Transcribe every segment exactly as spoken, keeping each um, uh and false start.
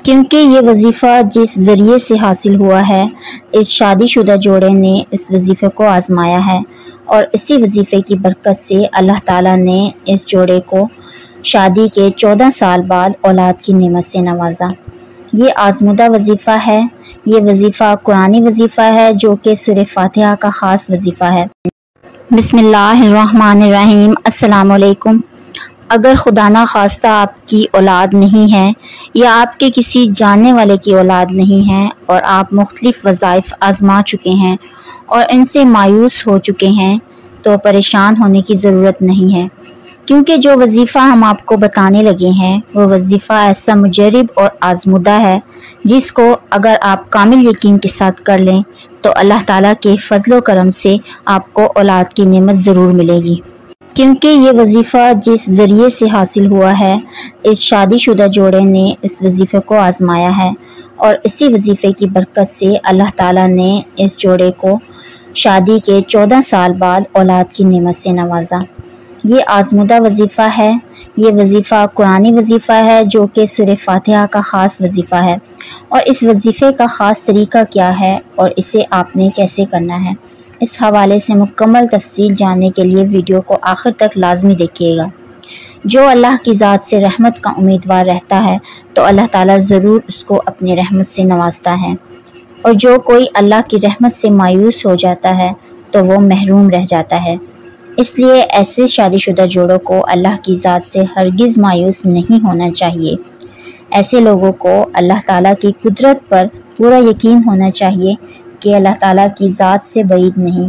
کیونکہ یہ وظیفہ جس ذریعے سے حاصل ہوا ہے، اس شادی شدہ جوڑے نے اس وظیفے کو آزمایا ہے، اور اسی وظیفے کی برکت سے اللہ تعالیٰ نے اس جوڑے کو شادی کے چودہ سال بعد اولاد کی نعمت سے نوازا۔ یہ آزمودہ وظیفہ ہے، یہ وظیفہ قرآنی وظیفہ ہے جو کہ سورہ فاتحہ کا خاص وظیفہ ہے۔ بسم اللہ الرحمن الرحیم۔ السلام علیکم۔ اگر خدا نہ خواستہ آپ کی اولاد نہیں ہے یا آپ کے کسی جاننے والے کی اولاد نہیں ہے اور آپ مختلف وظائف آزما چکے ہیں اور ان سے مایوس ہو چکے ہیں، تو پریشان ہونے کی ضرورت نہیں ہے، کیونکہ جو وظیفہ ہم آپ کو بتانے لگے ہیں وہ وظیفہ ایسا مجرب اور آزمودہ ہے جس کو اگر آپ کامل یقین کے ساتھ کر لیں تو اللہ تعالیٰ کے فضل و کرم سے آپ کو اولاد کی نعمت ضرور ملے گی۔ کیونکہ یہ وظیفہ جس ذریعے سے حاصل ہوا ہے، اس شادی شدہ جوڑے نے اس وظیفے کو آزمایا ہے، اور اسی وظیفے کی برکت سے اللہ تعالیٰ نے اس جوڑے کو شادی کے چودہ سال بعد اولاد کی نعمت سے نوازا۔ یہ آزمودہ وظیفہ ہے، یہ وظیفہ قرآنی وظیفہ ہے جو کہ سورہ فاتحہ کا خاص وظیفہ ہے، اور اس وظیفے کا خاص طریقہ کیا ہے اور اسے آپ نے کیسے کرنا ہے، اس حوالے سے مکمل تفصیل جاننے کے لیے ویڈیو کو آخر تک لازمی دیکھیے گا۔ جو اللہ کی ذات سے رحمت کا امیدوار رہتا ہے تو اللہ تعالیٰ ضرور اس کو اپنی رحمت سے نوازتا ہے، اور جو کوئی اللہ کی رحمت سے مایوس ہو جاتا ہے تو وہ محروم رہ جاتا ہے۔ اس لیے ایسے شادی شدہ جوڑوں کو اللہ کی ذات سے ہرگز مایوس نہیں ہونا چاہیے۔ ایسے لوگوں کو اللہ تعالیٰ کی قدرت پر پورا یقین ہونا چاہیے کہ اللہ تعالیٰ کی ذات سے بعید نہیں۔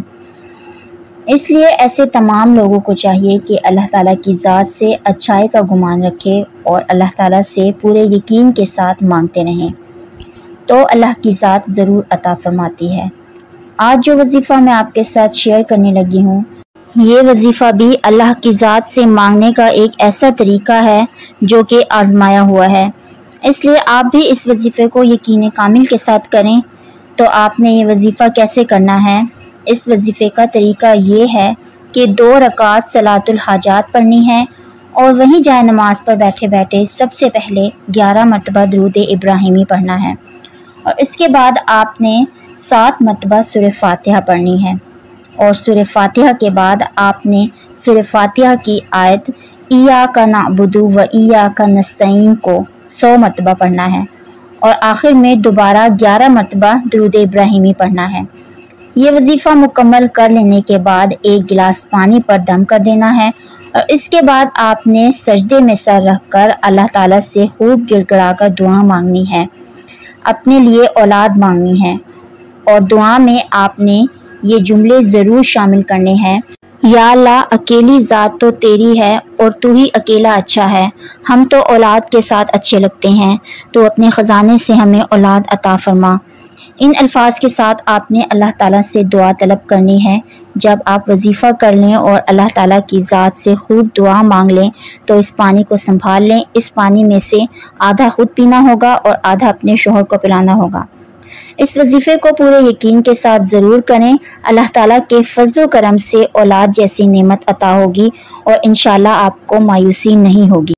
اس لیے ایسے تمام لوگوں کو چاہیے کہ اللہ تعالیٰ کی ذات سے اچھائی کا گمان رکھے اور اللہ تعالیٰ سے پورے یقین کے ساتھ مانگتے رہیں، تو اللہ کی ذات ضرور عطا فرماتی ہے۔ آج جو وظیفہ میں آپ کے ساتھ شیئر کرنے لگی ہوں، یہ وظیفہ بھی اللہ کی ذات سے مانگنے کا ایک ایسا طریقہ ہے جو کہ آزمایا ہوا ہے۔ اس لیے آپ بھی اس وظیفے کو یقین کامل کے ساتھ کریں۔ تو آپ نے یہ وظیفہ کیسے کرنا ہے؟ اس وظیفے کا طریقہ یہ ہے کہ دو رکعت صلاۃ الحاجات پڑھنی ہے، اور وہیں جائے نماز پر بیٹھے بیٹھے سب سے پہلے گیارہ مرتبہ درود ابراہیمی پڑھنا ہے، اور اس کے بعد آپ نے سات مرتبہ سورہ فاتحہ پڑھنی ہے، اور سورہ فاتحہ کے بعد آپ نے سورہ فاتحہ کی آیت ایاک نعبد و ایاک نستعین کو سو مرتبہ پڑھنا ہے، اور آخر میں دوبارہ گیارہ مرتبہ درود ابراہیمی پڑھنا ہے۔ یہ وظیفہ مکمل کر لینے کے بعد ایک گلاس پانی پر دم کر دینا ہے، اور اس کے بعد آپ نے سجدے میں سر رکھ کر اللہ تعالیٰ سے خوب گڑ گڑا کر دعا مانگنی ہے، اپنے لیے اولاد مانگنی ہے، اور دعا میں آپ نے یہ جملے ضرور شامل کرنے ہیں: یا اللہ، اکیلی ذات تو تیری ہے اور تو ہی اکیلا اچھا ہے، ہم تو اولاد کے ساتھ اچھے لگتے ہیں، تو اپنے خزانے سے ہمیں اولاد عطا فرما۔ ان الفاظ کے ساتھ آپ نے اللہ تعالیٰ سے دعا طلب کرنی ہے۔ جب آپ وظیفہ کر لیں اور اللہ تعالیٰ کی ذات سے خوب دعا مانگ لیں تو اس پانی کو سنبھال لیں۔ اس پانی میں سے آدھا خود پینا ہوگا اور آدھا اپنے شوہر کو پلانا ہوگا۔ اس وظیفے کو پورے یقین کے ساتھ ضرور کریں، اللہ تعالیٰ کے فضل و کرم سے اولاد جیسی نعمت عطا ہوگی، اور انشاءاللہ آپ کو مایوسی نہیں ہوگی۔